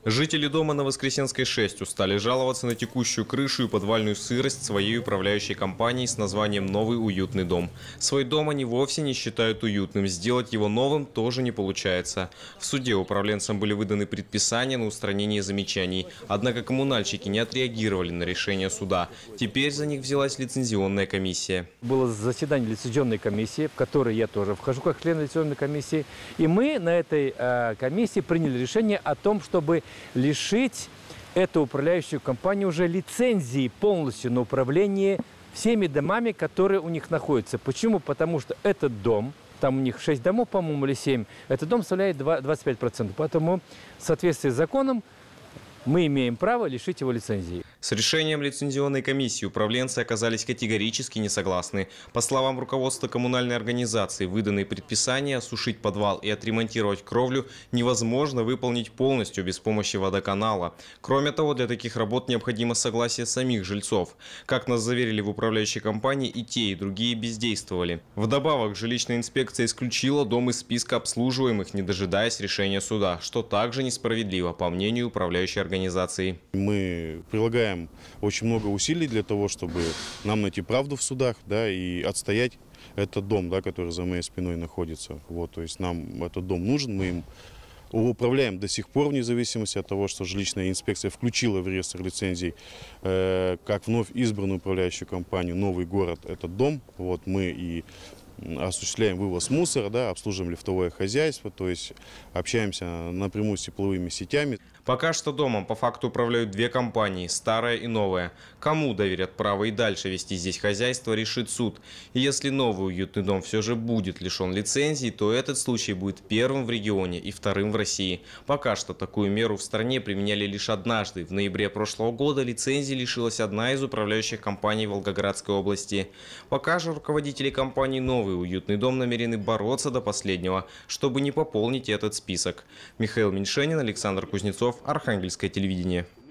Жители дома на Воскресенской 6 устали жаловаться на текущую крышу и подвальную сырость своей управляющей компании с названием «Новый уютный дом». Свой дом они вовсе не считают уютным, сделать его новым тоже не получается. В суде управленцам были выданы предписания на устранение замечаний, однако коммунальщики не отреагировали на решение суда. Теперь за них взялась лицензионная комиссия. Было заседание лицензионной комиссии, в которой я тоже вхожу как член лицензионной комиссии, и мы на этой комиссии приняли решение о том, чтобы лишить эту управляющую компанию уже лицензии полностью на управление всеми домами, которые у них находятся. Почему? Потому что этот дом, там у них 6 домов, по-моему, или 7, этот дом составляет 25%. Поэтому в соответствии с законом мы имеем право лишить его лицензии. С решением лицензионной комиссии управленцы оказались категорически не согласны. По словам руководства коммунальной организации, выданные предписания осушить подвал и отремонтировать кровлю невозможно выполнить полностью без помощи водоканала. Кроме того, для таких работ необходимо согласие самих жильцов. Как нас заверили в управляющей компании, и те, и другие бездействовали. Вдобавок, жилищная инспекция исключила дом из списка обслуживаемых, не дожидаясь решения суда, что также несправедливо, по мнению управляющей организации. Мы прилагаем очень много усилий для того, чтобы нам найти правду в судах, да, и отстоять этот дом, да, который за моей спиной находится. Вот, то есть нам этот дом нужен, мы им управляем до сих пор, вне зависимости от того, что жилищная инспекция включила в реестр лицензий как вновь избранную управляющую компанию «Новый город» этот дом. Вот, мы и осуществляем вывоз мусора, да, обслуживаем лифтовое хозяйство, то есть общаемся напрямую с тепловыми сетями. Пока что домом по факту управляют две компании, старая и новая. Кому доверят право и дальше вести здесь хозяйство, решит суд. И если новый уютный дом все же будет лишен лицензии, то этот случай будет первым в регионе и вторым в России. Пока что такую меру в стране применяли лишь однажды. В ноябре прошлого года лицензии лишилась одна из управляющих компаний Волгоградской области. Пока же руководители компании «Новый уютный дом» намерены бороться до последнего, чтобы не пополнить этот список. Михаил Меньшенин, Александр Кузнецов, Архангельское телевидение.